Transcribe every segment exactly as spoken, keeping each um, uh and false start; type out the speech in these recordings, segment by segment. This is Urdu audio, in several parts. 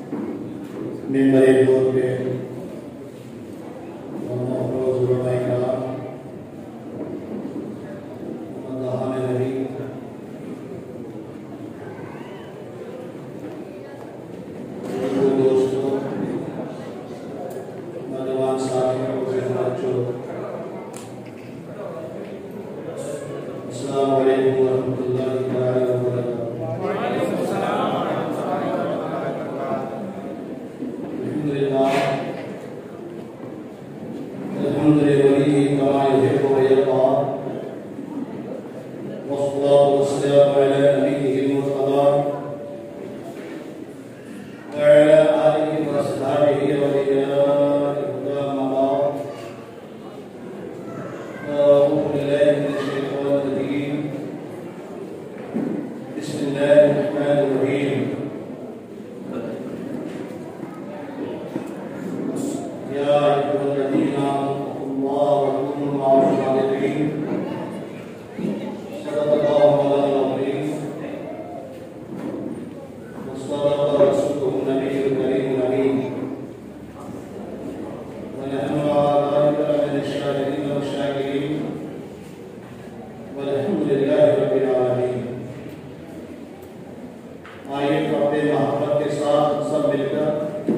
ممبر نور پہ روز علماء کرام مداحان نبی دوستوں نوجوان ساتھیوں بچوں السلام علیکم ورحمۃ اللہ تعالی وبرکاتہ۔ الحمد لله كما يحب ويرضى والصلاة والسلام على نبيه المرتضى وعلى آله وأصحابه وأولياء الهدى أما بعد أعوذ بالله من الشيطان الرجيم بسم الله الرحمن الرحيم يا أيها الذين آمنوا الله وكونوا مع الصادقين صدق الله مولانا العظيم وصدق رسوله النبي الكريم الأمين ونحن على ذلك من الشاهدين والشاكرين والحمد لله رب العالمين۔ آئیے اپنے محبت کے ساتھ سب مل کر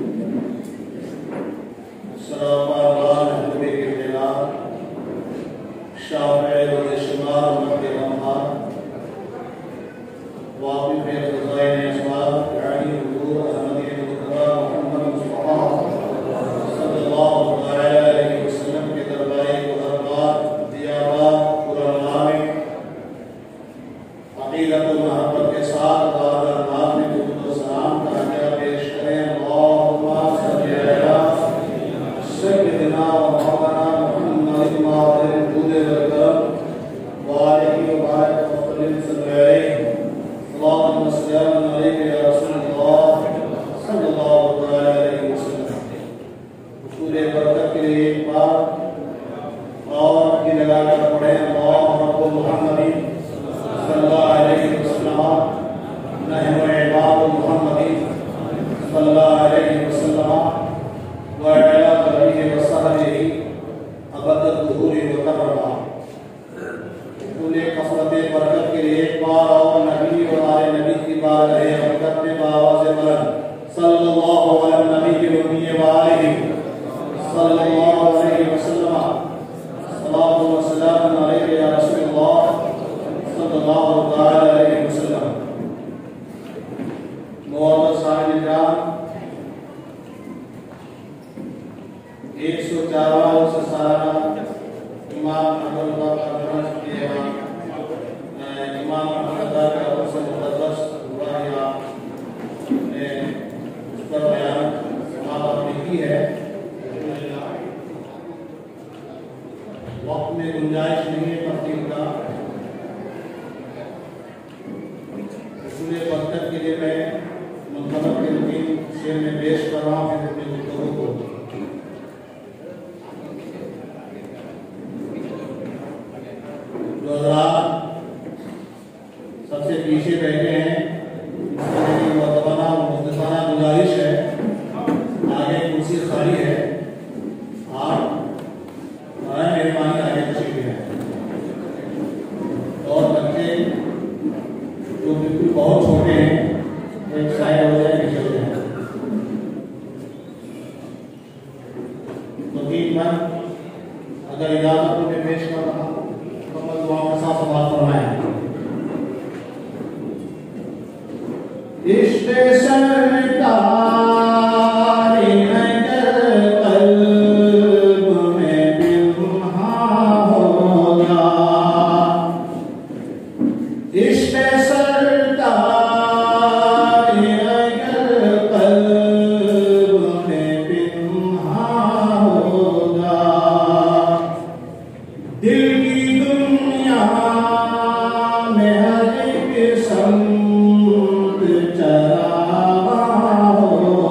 ایک سو چارواں سے سالانہ امام احمد اللہ کا برنس کے امام احمد اللہ کا برنس مقدس واقعہ نے اس پر بیان سماعت لکھی ہے۔ وقت میں گنجائش نہیں ہے تفصیل کا، اصول برکت کے لیے میں منتخب کے نظیم شعر میں پیش کر رہا ہوں اپنے گفتگو کو۔ سب سے پیچھے بیٹھے ہیں، میری مؤدبانہ مخلصانہ گزارش ہے، آگے کرسی خالی ہے، آپ برائے مہربانی آگے تشریف لائیں۔ اور بچے جو بالکل بہت چھوٹے ہیں وہ ایک سائڈ ہو جائے پیچھے ہو جائیں۔ مزید میں اگر اجازت کو میں پیش کر رہا ہوں مکمل دعا کے ساتھ سماعت فرمائیں۔ عشق سرکار اگر قلب میں پنہاں ہوگا، عشق سرکار اگر قلب میں پنہاں ہوگا، دل کی دنیا میں ہر ایک سمت چراغاں ہوگا۔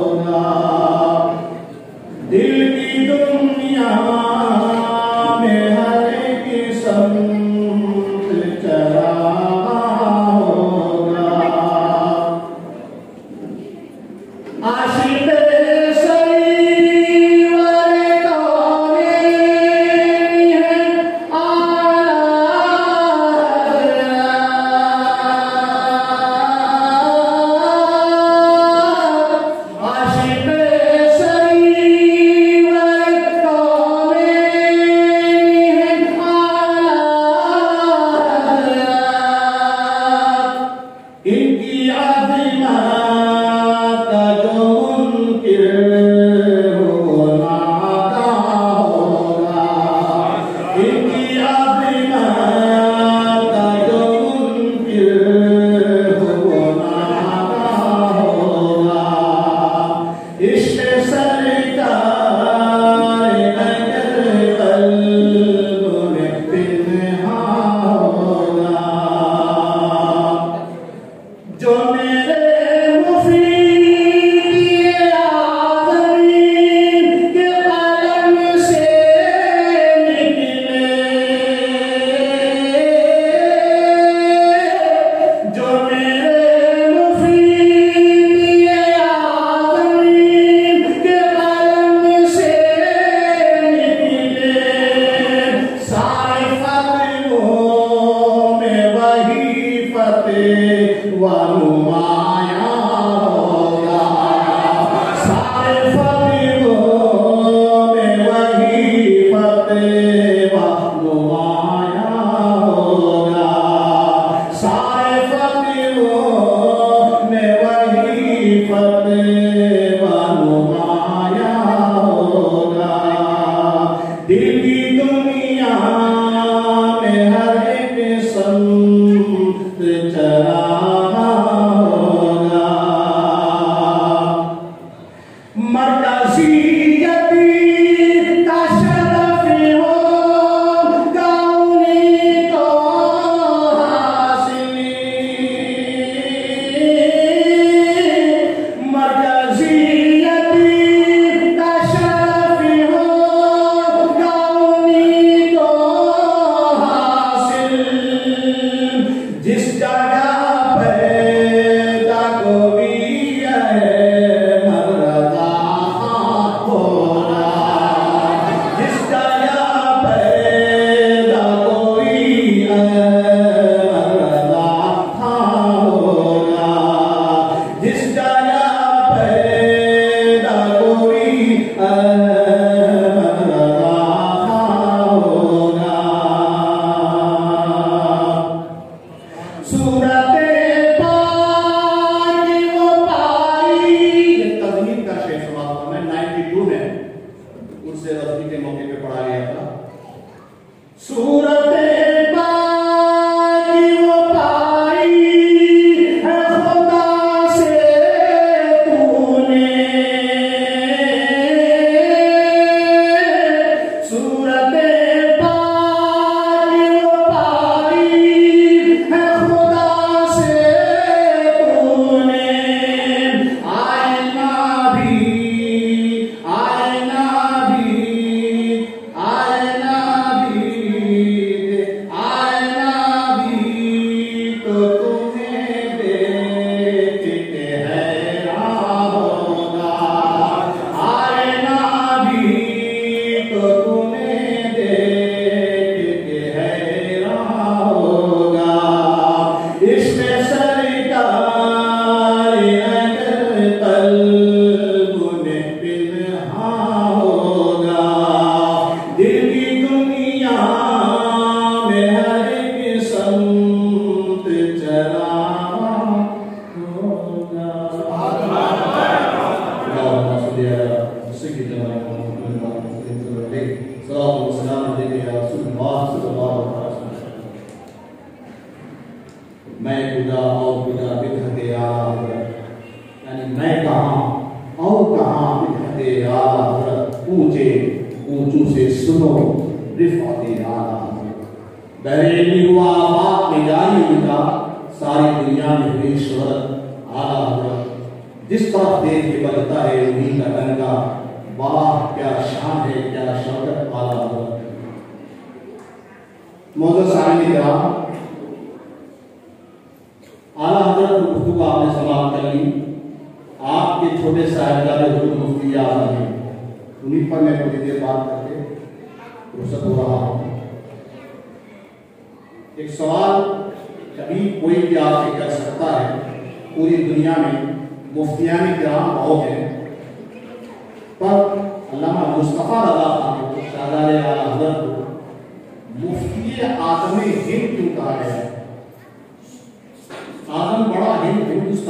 آدم بڑا ہند ہندوستان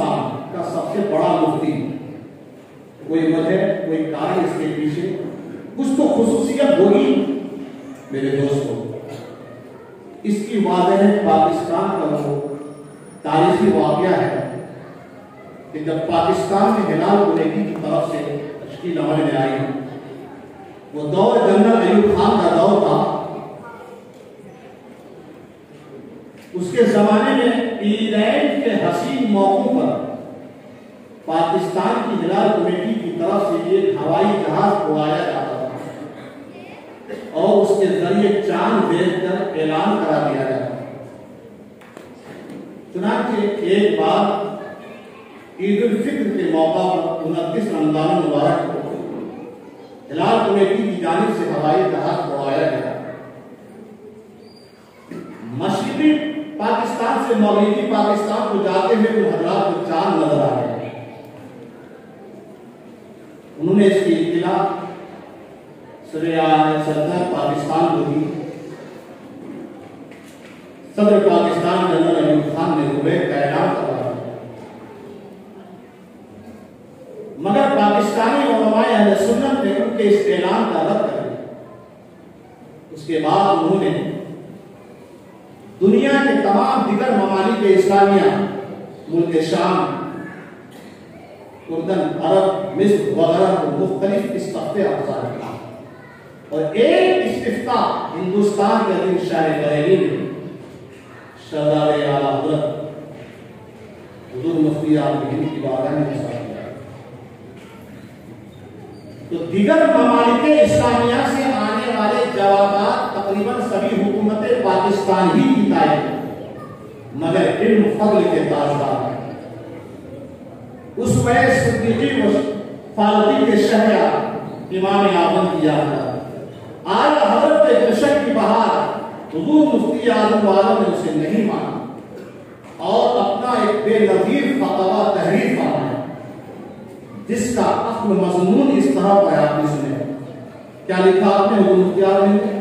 کا سب سے بڑا مفتی، کوئی وجہ کوئی کار اس کے پیچھے کچھ تو خصوصیت ہوگی میرے دوستوں۔ اس کی واضح پاکستان کا وہ تاریخی واقعہ ہے کہ جب پاکستان میں ہلال قریشی کی طرف سے تشکیل عمل میں آئی، وہ دور جنرل ایوب خان کا دور تھا۔ اس کے زمانے میں انگلینڈ کے حسین موقعوں پر پاکستان کی ہلال قریشی کی طرف سے ایک ہوائی جہاز اڑایا جاتا تھا اور اس کے ذریعے چاند دیکھ کر اعلان کرا دیا جاتا۔ چنانچہ ایک بار عید الفطر کے موقع پر انتیس رمضان مبارک کو ہلال قریشی کی جانب سے ہوائی جہاز اڑایا گیا۔ مشرقی پاکستان سے مغربی پاکستان کو جاتے ہوئے ان حضرات کو چاند نظر آ گئے۔ انہوں نے اس کی اطلاع صدر صدر پاکستان کو دی۔ صدر پاکستان جنرل ایوب خان نے کویت کا اعلان کرا، مگر پاکستانی علماء اہل سنت نے ان کے اس اعلان کا رد کر دیا۔ اس کے بعد انہوں نے دنیا کے تمام دیگر ممالک اسلامیہ، ملک شام، اردن، عرب، مصر وغیرہ کو مختلف استفتاء افزار کیا اور ایک استفتاء ہندوستان کے عظیم شاہ بریلی نے شہزادہ اعلیٰ حضرت حضور مفتی اعظم ہند کی بارگاہ میں پیش کیا۔ تو دیگر ممالک اسلامیہ سے آنے والے جوابات تقریباً سبھی حکومت پاکستان ہی کی تائید، مگر علم فضل کے تاجدار ہیں۔ اس وقت صدیقی و فاروقی کے شہریار امام اعظم کی یاد ہے۔ آج حضرت کشک کی بہار حضور مفتی اعظم عالم نے اسے نہیں مانا اور اپنا ایک بے نظیر فتویٰ تحریر فرمایا، جس کا اصل مضمون اس طرح پر آپ نے سنے۔ کیا لکھا آپ نے حضور مفتی اعظم نے؟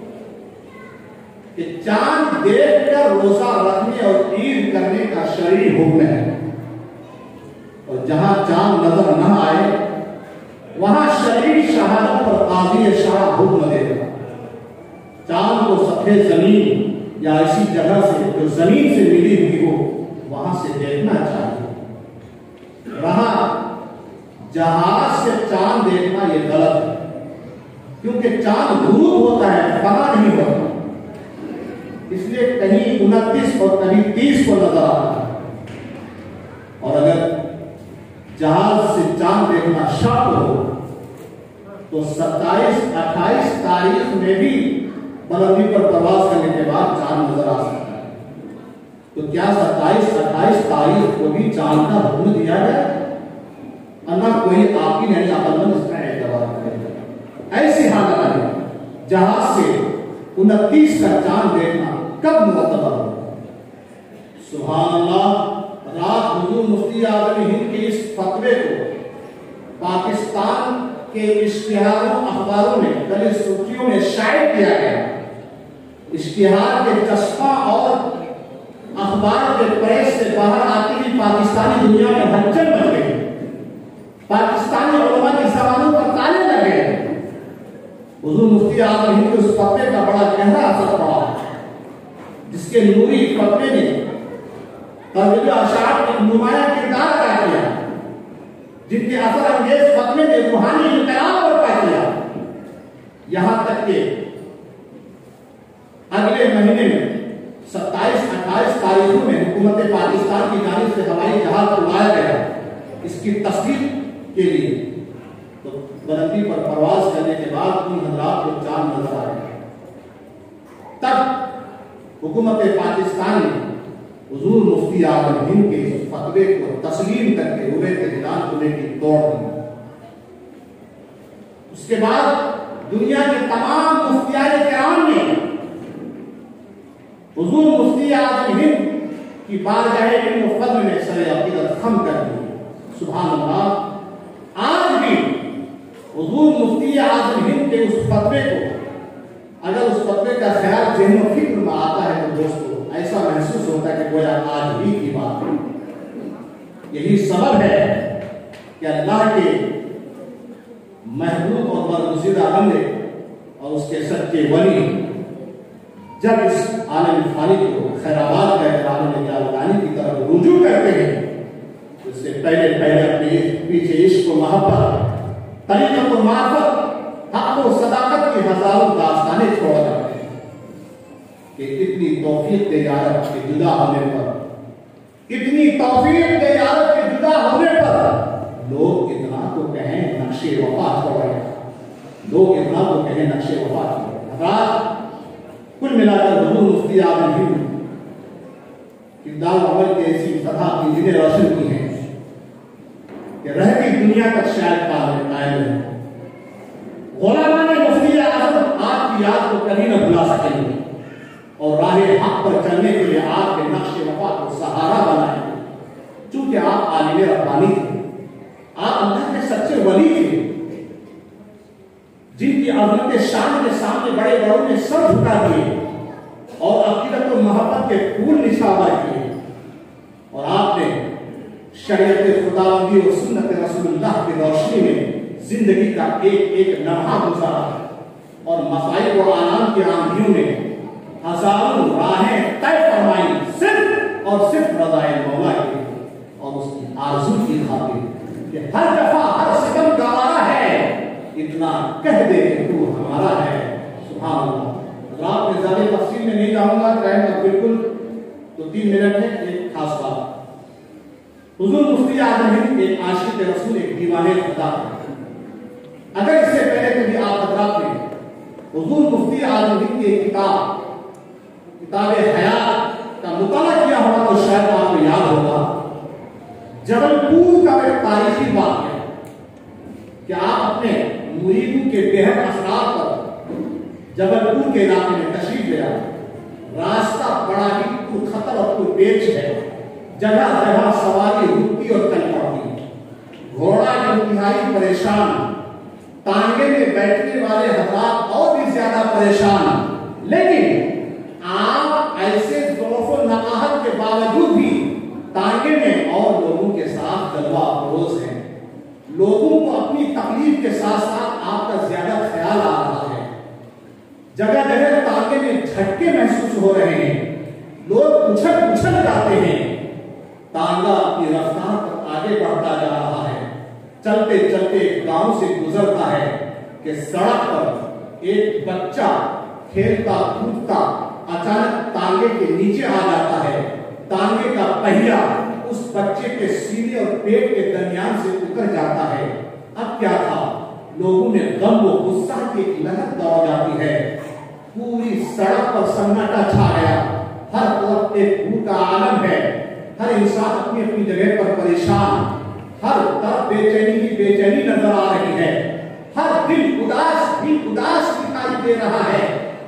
کہ چاند دیکھ کر روزہ رکھنے اور عید کرنے کا شرعی حکم ہے، اور جہاں چاند نظر نہ آئے وہاں شرعی شہادت پر قاضی شرع حکم دے گا۔ چاند کو سطح زمین یا ایسی جگہ سے جو زمین سے ملی ہوئی ہو وہاں سے دیکھنا چاہیے، رہا جہاز سے چاند دیکھنا یہ غلط ہے، کیونکہ چاند غروب ہوتا ہے، فنا نہیں ہوتا، اس لیے کہیں انتیس اور کہیں تیس کو نظر آتا ہے۔ اور اگر جہاز سے چاند دیکھنا شک ہو تو ستائیس اٹھائیس تاریخ میں بھی بلندی پر پرواز کرنے کے بعد چاند نظر آ سکتا ہے۔ تو کیا ستائیس اٹھائیس تاریخ کو بھی چاند کا حکم دیا جائے؟ نہ کوئی آپ کی نہیں عقل مند اس کا اعتبار کرے گا۔ ایسی حالت میں جہاز سے انتیس کا چاند دیکھنا کب معتبر ہو؟ سبحان اللہ، رات حضور مفتی اعظم ہند کے اس فتوے کو پاکستان کے اشتہاروں اخباروں میں کل سرخیوں میں شائع کیا گیا۔ اشتہار کے چشمہ اور اخبار کے پریس سے باہر آتی ہوئی پاکستانی دنیا میں ہلچل مچ گئی، پاکستانی علماء کی زبانوں پر تالے لگے۔ حضور مفتی اعظم ہند کے اس فتوے کا بڑا گہرا اثر پڑا، جس کے نوری فتوے نے تربیت اشاعت ایک نمایاں کردار ادا کیا، جن کے اثر انگیز فتوے نے روحانی انقلاب برپا کیا، یہاں تک کہ اگلے مہینے میں ستائیس اٹھائیس تاریخوں میں حکومت پاکستان کی جانب سے ہوائی جہاز اڑایا گیا اس کی تصدیق کے لیے۔ تو بلندی پر پرواز کرنے کے بعد ان حضرات کو چاند نظر آئے، تب حکومت پاکستان نے حضور مفتی اعظم ہند کے اس فتوے کو تسلیم کر کے روئے کے ہلال قریشی کی توڑ دی۔ اس کے بعد دنیا کے تمام مفتیان کرام نے حضور مفتی اعظم ہند کی بارگاہ علم و فضل میں سر عقیدت خم کر دی۔ سبحان اللہ، آج بھی حضور مفتی اعظم ہند کے اس فتوے کو اگر اس فتوے کا خیال ذہن و فکر میں آتا ہے تو دوستو ایسا محسوس ہوتا ہے کہ گویا آج بھی کی بات ہے۔ یہی سبب ہے کہ اللہ کے محبوب اور برگزیدہ بندے اور اس کے سچے ولی جب اس عالم فانی کو خیرآباد کا عالم جاودانی کی طرف رجوع کرتے ہیں تو اس سے پہلے پہلے اپنے پیچھے عشق و محبت، طریقت و معرفت، حق و صداقت کی ہزاروں داستانیں چھوڑ جاتے ہیں کہ اتنی توفیق دے یارب کے جدا ہونے پر اتنی توفیق دے یارب کے جدا ہونے پر لوگ اتنا تو کہیں نقش وفا چھوڑ رہے ہیں، لوگ اتنا تو کہیں نقش وفا چھوڑ رہے ہیں۔ کل ملا کر حضور مفتی اعظم ہند کردار عمل کے ایسی سطح کی جنہیں روشن کی ہیں کہ رہتی دنیا تک شاید قائم ہے۔ غلامان مفتی اعظم آپ کی یاد کو کبھی نہ بھلا سکیں گے اور راہ حق پر چلنے کے لیے آپ کے نقش وفا کو سہارا بنائیں گے، چونکہ آپ عالم ربانی تھے، آپ اللہ کے سچے ولی تھے جن کی عظمت شان کے سامنے بڑے بڑوں نے سر جھکا دیے اور عقیدت و محبت کے پھول نشانہ کیے، اور آپ نے شریعت خداوندی اور سنت رسول اللہ کی روشنی میں زندگی کا ایک ایک لمحہ گزارا اور مصائب و آلام کی آندھیوں میں ہزاروں راہیں طے فرمائی صرف اور صرف رضائے مولا کی اور اس کی آرزو کی خاطر کہ ہر دفعہ ہر ستم گوارا ہے، اتنا کہہ دے کہ تو ہمارا ہے۔ سبحان اللہ۔ رات میں زیادہ تفصیل میں نہیں جاؤں گا، ٹائم کا بالکل تو تین منٹ ہے۔ ایک خاص بات، حضور مفتی اعظم ہند ایک عاشق رسول، ایک دیوانے خدا ہے۔ اگر اس سے پہلے کبھی آپ حضرات نے حضور مفتی اعظم ہند کی کتاب کتاب حیات کا مطالعہ کیا ہوگا تو شاید آپ کو یاد ہوگا جبل پور کا ایک تاریخی واقعہ کہ آپ اپنے مریدوں کے بہت اثرات پر جبل پور کے علاقے میں تشریف لے آئے۔ راستہ بڑا ہی پر خطر اور پر پیچ ہے، جگہ جگہ سواری رکتی اور چل پڑتی، گھوڑا انتہائی پریشان، تانگے میں بیٹھنے والے حضرات اور بھی زیادہ پریشان، لیکن آپ ایسے ضعف و نقاہت کے باوجود بھی تانگے میں اور لوگوں کے ساتھ جلوہ افروز ہیں۔ لوگوں کو اپنی تکلیف کے ساتھ ساتھ آپ کا زیادہ خیال آ رہا ہے۔ جگہ جگہ تانگے میں جھٹکے محسوس ہو رہے ہیں، لوگ اچھل اچھل جاتے ہیں، تانگا اپنی رفتار پر آگے بڑھتا جا رہا ہے۔ چلتے چلتے گاؤں سے گزرتا ہے کہ سڑک پر ایک بچہ کھیلتا کودتا اچانک تانگے کے نیچے آ جاتا ہے، تانگے کا پہیا اس بچے کے سینے اور پیٹ کے درمیان سے اتر جاتا ہے۔ اب کیا تھا، لوگوں میں غم و غصہ کی ایک لہر دوڑ جاتی ہے، پوری سڑک پر سناٹا چھا گیا، ہر طرف ایک بھوک کا عالم ہے، ہر انسان اپنی اپنی جگہ پر پریشان، ہر طرف بے چینی کی بے چینی نظر آ رہی ہے، ہر دل اداس دل اداس دکھائی دے رہا ہے،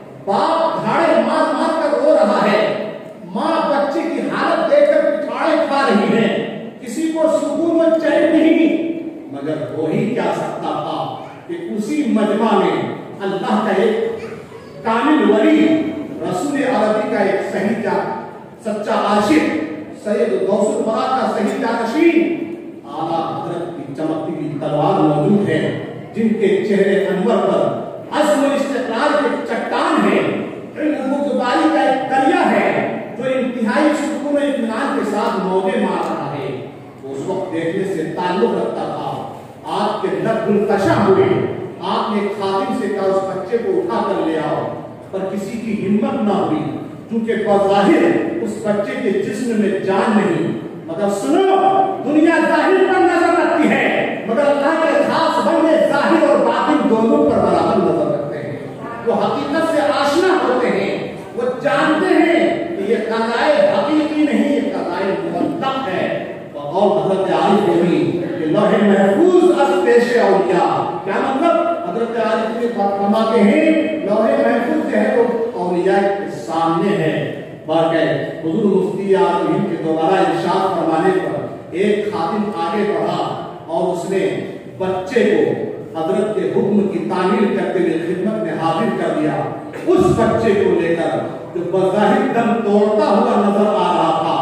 باپ دھاڑے مار مار کر رو رہا ہے، ماں بچے کی حالت دیکھ کر پچھاڑے کھا رہی ہے، کسی کو سکون و چین نہیں، مگر ہو ہی کیا سکتا تھا کہ اسی مجمع میں اللہ کا ایک کامل ولی، رسول عربی کا ایک صحیح جا سچا عاشق، سید غوث الورا کا صحیح جانشین، اعلیٰ حضرت کی چمکتی ہوئی تلوار موجود ہے، جن کے چہرے انور پر عزم و استقرار کے چٹان ہے، علم و زبانی کا ایک دریا ہے جو انتہائی سکون و اطمینان کے ساتھ موجے مار رہا ہے۔ اس وقت دیکھنے سے تعلق رکھتا تھا، آپ کے لب گلفشاں ہوئے، آپ نے خادم سے کہا اس بچے کو اٹھا کر لے آؤ، پر کسی کی ہمت نہ ہوئی، کیونکہ بظاہر اس بچے کے جسم میں جان نہیں، مگر سنو، دنیا ظاہر پر نظر رکھتی ہے، مگر اللہ کے خاص بندے ظاہر اور باطن دونوں پر برابر نظر رکھتے ہیں۔ وہ حقیقت سے آشنا ہوتے ہیں، وہ جانتے ہیں کہ یہ قضاء حقیقی نہیں، یہ قضاء مطلق ہے۔ اور حضرت عارف ہوئی کہ لوح محفوظ از پیش اولیاء، کیا مطلب؟ حضرت عارف یہ فرماتے ہیں لوح محفوظ جو ہے وہ اولیاء کے سامنے ہے۔ واقعی حضور مفتی اعظم کے دوبارہ ارشاد فرمانے پر ایک خادم آگے بڑھا اور اس نے بچے کو حضرت کے حکم کی تعمیل کرتے ہوئے خدمت میں حاضر کر دیا۔ اس بچے کو لے کر جو بظاہر دم توڑتا ہوا نظر آ رہا تھا،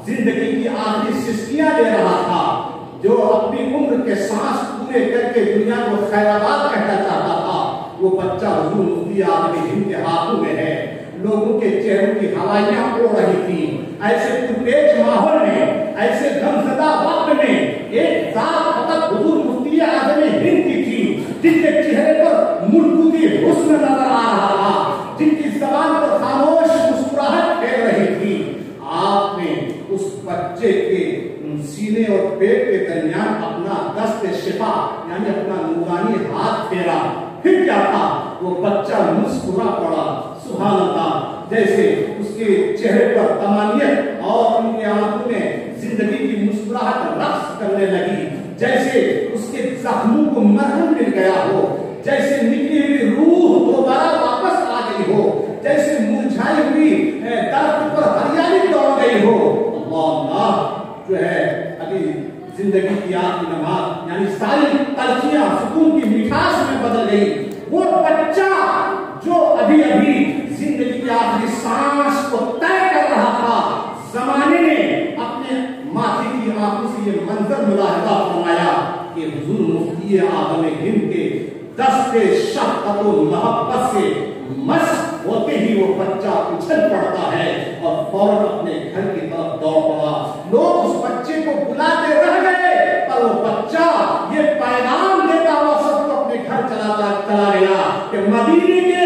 زندگی کی آخری سسکیاں دے رہا تھا، جو اپنی عمر کے سانس پورے کر کے دنیا کو خیر آباد کہنا چاہتا تھا، وہ بچہ حضور مفتی اعظم ہند کے ہاتھوں میں ہے۔ لوگوں کے چہروں کی ہوائیاں اڑ رہی تھی۔ ایسے پرتیج ماحول میں، ایسے غمزدہ وقت میں ایک ذات فقط حضور مفتی اعظم ہند کی تھی، جن کے چہرے پر ملکوتی حسن نظر آ رہا تھا، جن کی زبان پر خاموش مسکراہٹ پھیل رہی تھی۔ آپ نے اس بچے کے سینے اور پیٹ کے درمیان اپنا دست شفا یعنی اپنا نورانی ہاتھ پھیرا۔ پھر کیا تھا؟ وہ بچہ مسکرا پڑا، سبحان اللہ، جیسے اس کے چہرے پر تمانیت اور ان کی آنکھوں میں زندگی کی مسکراہٹ رقص کرنے لگی، جیسے اس کے زخموں کو مرہم مل گیا ہو، جیسے نکلی ہوئی روح دوبارہ واپس آ گئی ہو، جیسے مرجھائی ہوئی درخت پر ہریالی دوڑ گئی ہو۔ اللہ اللہ جو ہے ابھی زندگی کی آخری نماز یعنی ساری تلخیاں سکون کی مٹھاس میں بدل گئی۔ وہ بچہ جو ابھی ابھی زندگی کی آخری سانس کو طے کر رہا تھا، زمانے نے اپنے ماتھے کی آنکھوں سے یہ منظر ملاحظہ فرمایا کہ حضور مفتی اعظم ہند کے دست شفقت و محبت سے مست ہوتے ہی وہ بچہ اچھل پڑتا ہے اور فوراً اپنے گھر کی طرف دوڑ پڑا۔ لوگ اس بچے کو بلاتے رہ گئے، پر وہ بچہ یہ پیغام دیتا ہوا سب کو اپنے گھر چلا چلا گیا کہ مدینے کے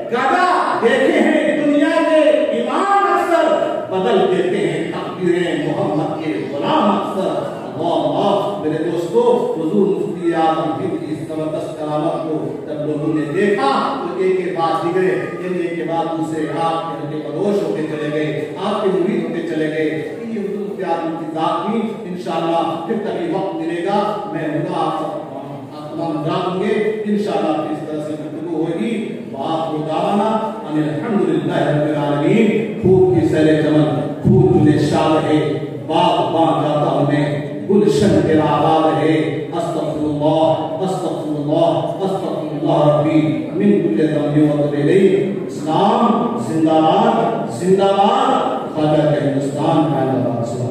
گدا دیکھے ہیں دنیا کے امام اکثر بدل دیتے ہیں تقدیریں محمد کے غلام اکثر۔ اللہ اللہ میرے دوستو، حضور مفتی اعظم ہند کی اس زبردست کرامت کو جب لوگوں نے دیکھا تو ایک کے بعد دیگرے یعنی ایک کے بعد دوسرے آپ کے بدوش ہوتے چلے گئے، آپ کے مرید ہوتے چلے گئے۔ یہ حضور مفتی اعظم کی ذات بھی انشاءاللہ پھر کبھی وقت ملے گا میں ہوگا آپ تمام جانوں گے انشاءاللہ اس طرح سے گفتگو ہوگی۔ وآخر دعوانا ان الحمدللہ رب العالمین۔ پھول کی سیر چمن پھول تجھے شاد ہے، باغ باں جاتا ہوں میں گلشن تیرا آباد ہے۔ استغفر اللہ استغفر اللہ استغفر اللہ ربی من کل ذنب وتوب الیہ۔ اسلام زندہ باد زندہ باد، خواجہ کا ہندوستان زندہ باد۔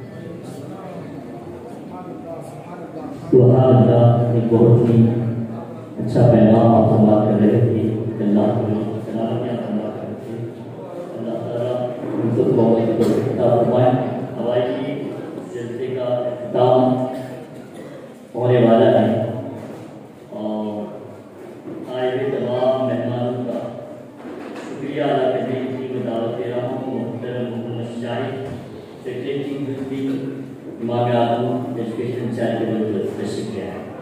سبحان اللہ، ایک بہت ہی اچھا پیغام آپ سے بات کر رہے تھے۔ اللہ سلامتیاں فرما کر رہے تھے، اللہ تعالیٰ ان کو بہت کو عطا فرمائے۔ ہماری جلسے کا اختتام ہونے والا ہے اور آئے ہوئے تمام مہمانوں کا شکریہ ادا کرنے کی میں دعوت دے رہا ہوں۔ محترم محمد شاہد سیکریٹری امام اعظم ایجوکیشن چیریٹیبل ٹرسٹ، تشریف لے آئے۔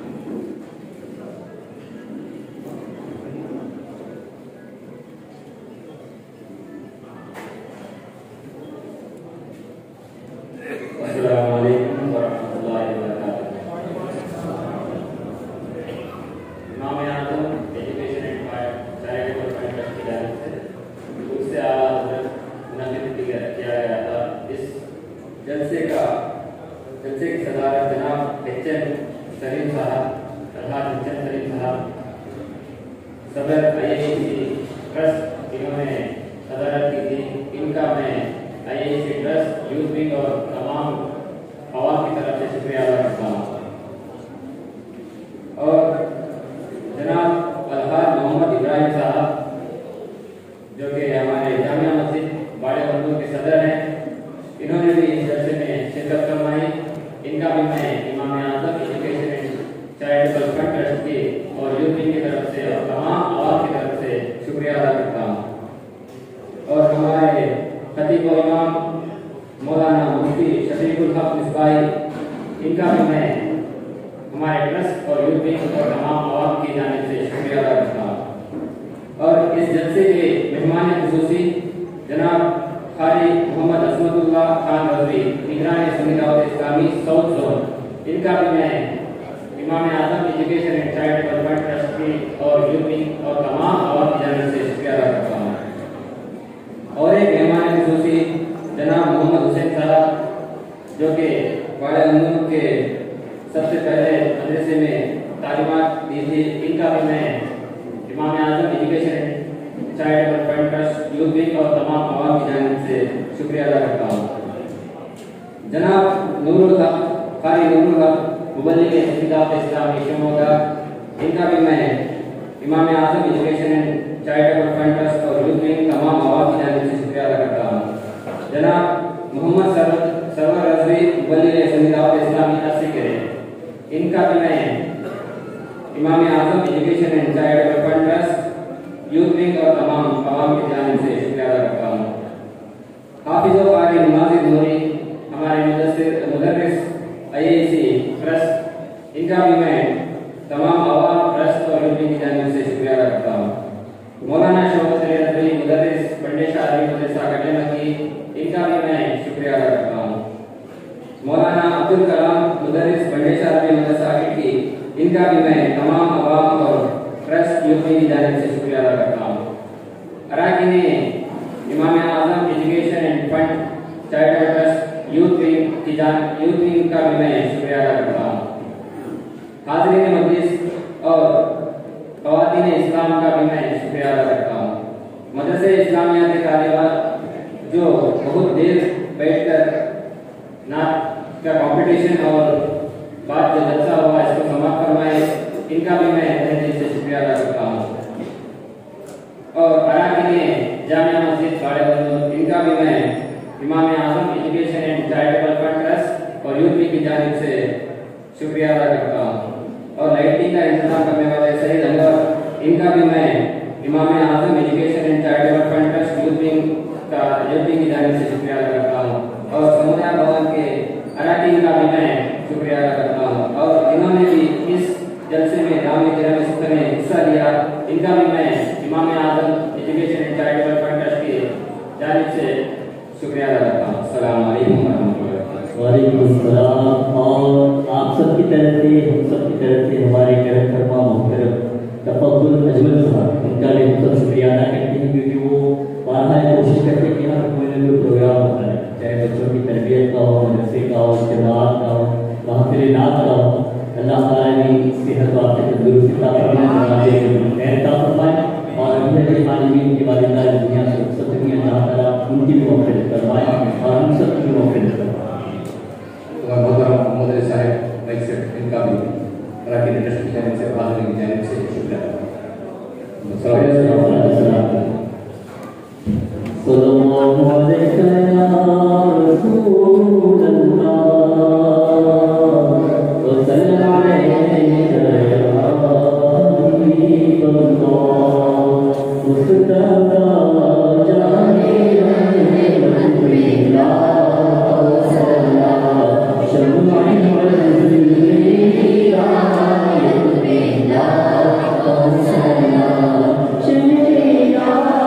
السلام علیکم ورحمۃ اللہ وبرکاتہ۔ Imam Azam education and charitable trust کی جانب سے خود سے آواز منعقد کیا گیا تھا۔ اس جلسے کا جلسے کی صدارت جناب ایچ این سلیم صاحب، الحاج ایچ این سلیم صاحب صدر آئی اے سی ٹرسٹ، انہوں نے صدارت کی تھی۔ ان کا میں I A C trust, youth wing اور تمام عوام کی طرف سے شکریہ ادا کرتا ہوں۔ اور جناب الحاج محمد ابراہیم صاحب جو کہ ہمارے جامعہ مسجد باڑے بندو کے صدر ہیں، انہوں نے بھی اس جلسے میں شرکت فرمائی۔ ان کا بھی میں Imam Azam education and charitable fund trust کی اور یوتھ ونگ کی طرف سے اور تمام عوام کی طرف سے شکریہ ادا کرتا ہوں۔ اور ہمارے خطیب و امام مولانا مفتی شفیق الحق مصباحی، ان کا بھی میں ہمارے ٹرسٹ اور یوتھ ونگ اور تمام عوام کی جانب سے شکریہ ادا کرتا ہوں۔ اور اس جلسے کے مہمان خصوصی جناب قاری محمد عصمت اللہ خان رضوی، نگران سنی دعوت اسلامی ساؤتھ زون، ان کا بھی میں Imam Azam education and charitable fund trust کی اور یوتھ ونگ اور تمام عوام کی جانب سے شکریہ ادا کرتا ہوں۔ اور ایک مہمان خصوصی جناب محمد حسین صاحب جو کہ باڑے بندو کے سب سے پہلے مدرسے میں تعلیمات دی تھی، ان کا بھی میں Imam Azam education charitable fund trust, youth wing اور تمام عوام کی جانب سے شکریہ ادا کرتا ہوں۔ जनाब नूरुल हक कारी नूरुल हक मुबल्लिग इस्तिदाद इस्लामी शिमोगा, इनका भी मैं Imam Azam education and charitable fund trust और यूथ विंग तमाम आवाम की जानिब से शुक्रिया अदा करता हूँ। जनाब मोहम्मद सरवर रज़वी मुबल्लिग इस्तिदाद इस्लामी असीकरे, इनका भी मैं Imam Azam education and charitable fund trust youth wing और तमाम आवाम की जानिब से शुक्रिया अदा करता हूँ। हाफिज़ कारी नमाज़ नूरी हमारे मुदस्सिर मुदर्रिस आई ए सी ट्रस्ट, इनका भी मैं तमाम आवाम ट्रस्ट और यूथ विंग की जानिब से शुक्रिया अदा करता हूँ। मौलाना शौकत अली रज़वी मुदर्रिस पंडेशा अली मदरसा कटेमकी, इनका भी मैं शुक्रिया अदा करता हूँ। मौलाना अब्दुल कलाम मुदर्रिस पंडेशा अली मदरसा की, इनका भी मैं तमाम आवाम और ट्रस्ट यूथ विंग की जानिब से शुक्रिया अदा करता हूँ। अराकीन Imam Azam education and fund charitable trust youth wing की जान यूथ विंग का भी मैं शुक्रिया अदा करता हूँ। हाज़रीन मजलिस और ख़वातीन इस्लाम का भी मैं शुक्रिया अदा करता हूँ। मदरसे इस्लामिया के तालिबात जो बहुत देर बैठकर नात का कंपटीशन और बात जो जलसा हुआ इसको समाप्त फरमाए, इनका भी मैं तहे दिल से शुक्रिया अदा करता हूँ। और अराकीन जामिया मस्जिद बाड़े बंदूर, इनका भी मैं Imam Azam education and charitable fund trust और यूथ विंग की जानिब से शुक्रिया अदा करता हूँ। और लाइटिंग का इंतजाम करने वाले सईद अनवर, इनका भी मैं Imam Azam education and charitable fund trust youth wing का यूथ विंग की जानिब से शुक्रिया अदा करता हूँ। और समुदाय भवन के अराकीन का भी मैं शुक्रिया अदा करता हूँ। और जिन्होंने भी इस जलसे में दामी में हिस्सा लिया, इनका भी मैं Imam Azam education and charitable fund trust की जानिब से शुक्रिया अदा करता हूँ। अस्सलाम वालेकुम वरहमतुल्लाहि वबरकातुहू। वालेकुम अस्सलाम। और आप सबकी तरफ से हम सबकी तरफ से हमारे करम फरमा मोहतरम तफद्दुल अजमल साहब, उनका भी हम सब शुक्रिया अदा करते हैं, क्योंकि वो बारहा कोशिश करते हैं कि हर कोई ना कोई प्रोग्राम होता है, चाहे बच्चों की तरबियत का हो, मदरसे का हो, इज्तिमाअ का हो, महफिल नात का हो। अल्लाह ताला ने सेहत व आफियत तंदुरुस्ती अता फरमाए, खैर अता फरमाए। और अभी के खालिदीन की वालिदा दुनिया से रुखसत हुई, अल्लाह ताला उनकी भी मग़फ़िरत फरमाए और हम सब की मग़फ़िरत फरमाए। और मोहतरम मोहम्मद साहब भाई से, इनका भी अराकीन ट्रस्ट की जानिब से हाज़रीन की जानिब से शुक्रिया अदा करता हूँ। सल्लल्लाहु अलैहि या रसूल अल्लाह व सल्लल्लाहु अलैहि या हबीब अल्लाह मुस्तफा जाने अल्लाह शम्माई वल्दीरा युबिना सल्लल्लाहु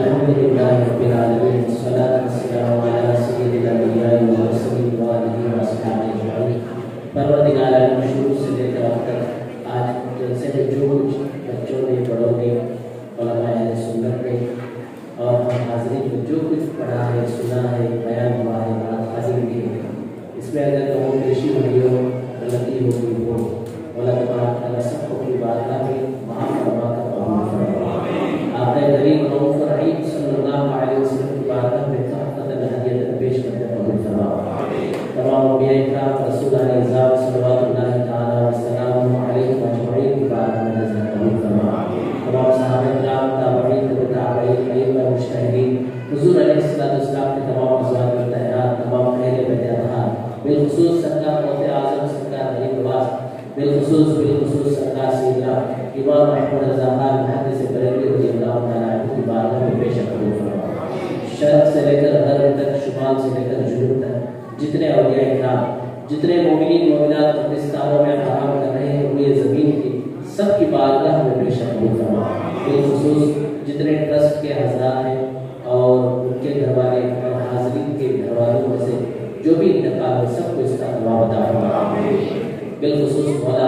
الحمد لله رب العالمين والصلاة والسلام على سيد الأنبياء والمرسلين وآله وأصحابه أجمعين. پروردگار عالم شروع سے لے کر اب تک آج جلسے میں جو کچھ بچوں نے بڑوں نے علماء اہل سنت نے اور ہم حاضرین میں جو کچھ پڑھا ہے سنا ہے بیان ہوا ہے بات حاضر کی ہے، اس میں اگر کہوں پیشی ہوئی ہو غلطی ہو گئی ہو اللہ تبارک تعالیٰ سب کو اپنی بارگاہ میں معاف فرما کر قبول فرمائے. آپ کریم رؤوف رحیم صلی اللہ علیہ وسلم کی بارگاہ میں تحفۃ الہدیہ پیش کرتے قبول فرمائے. تمام انبیاء اکرام رسول علیہ السلام صلوات اللہ تعالیٰ وسلام علیہ اجمعین کی بارگاہ میں نظر قبول فرمائے. تمام صحابہ کرام تابعین تابعین ائمہ مجتہدین حضور علیہ السلام کے تمام ازواج مطہرات تمام اہل بیت اطہار بالخصوص سرکار غوث اعظم سرکار غریب نواز بالخصوص بالخصوص سرکار سیدنا امام احمد رضا خان محدث بریلوی رضی اللہ تعالیٰ عنہ کی بارگاہ میں پیش قبول فرمائے. شرق سے لے کر غرب تک شمال سے لے کر جنوب تک جتنے اولیاء اکرام جتنے مومنین مومنات قبرستانوں میں آرام کر رہے ہیں روئے زمین کی سب کی بارگاہ میں پیش قبول فرمائے. بالخصوص جتنے ٹرسٹ کے حضرات ہیں اور ان کے گھر والے اور حاضرین کے گھر والوں میں سے جو بھی انتقال ہے سب کو اس کا ثواب عطا فرمائے. بالخصوص مولا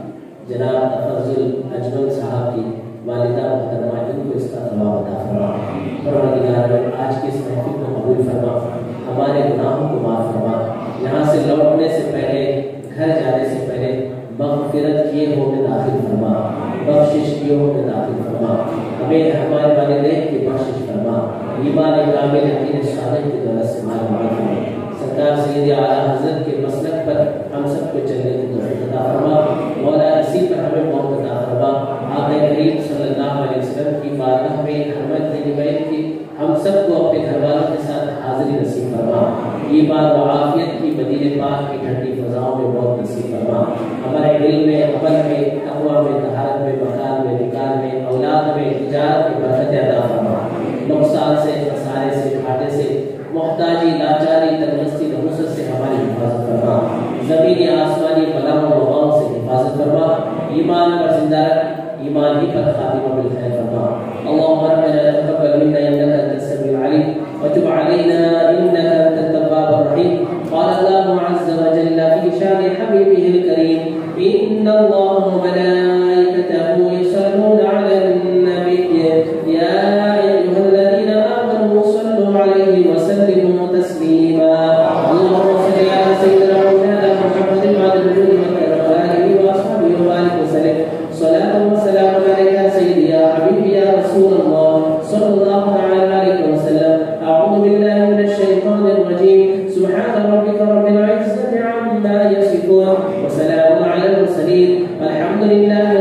جناب تفضل اجمل صاحب کی والدہ محترمہ ان کو اس کا ثواب عطا فرمائے. پروردگار آج کی اس محفل کو قبول فرما، ہمارے گناہوں کو معاف فرما. یہاں سے لوٹنے سے پہلے گھر جانے سے پہلے مغفرت کیے ہو میں داخل فرما، بخشش کیے ہو میں داخل فرما. ہمیں ہمارے والدین کی بخشش فرما، ایمان کامل یقین صالح کی دولت سے مال فرما. سرکار سید اعلیٰ حضرت کے مسلک پر ہم سب کو چلنے کی توفیق عطا فرما. مولا اسی پر ہمیں موت عطا فرما. آقا کریم صلی اللہ علیہ وسلم کی بارگاہ میں حرمت دینی بیت کی ہم سب کو اپنے گھر والوں کے ساتھ حاضری نصیب فرما. ایمان و عافیت کی مدینہ پاک کی ٹھنڈی فضاؤں میں موت نصیب فرما. ہمارے علم میں عمل میں تقویٰ میں طہارت میں مکان میں نکال میں اولاد میں تجارت میں برکت عطا فرما. نقصان سے خسارے سے گھاٹے سے محتاجی لاچاری تندرستی نحوست سے ہماری حفاظت فرما. زمینی آسمانی بلاؤں و وباؤں سے حفاظت فرما. ایمان پر زندہ رکھ، ایمان ہی پر خاتمہ بالخیر فرما. اللهم ربنا تقبل منا انك انت السميع العليم وتب علينا انك انت التواب الرحيم. قال الله عز وجل في شان حبيبه الكريم ان الله وملائكته يصلون على النبي يا ايها الذين امنوا صلوا عليه وسلموا تسليما. اللهم صل على سيدنا مولانا محمد وعلى اله وصحبه واصحابه وبارك وسلم صلاة وسلام عليك يا سيدي يا حبيبي يا رسول الله صلى الله عليه وسلم. أعوذ بالله من الشيطان الرجيم. سبحان ربك رب العزة عما يصفون وسلام على المرسلين والحمد لله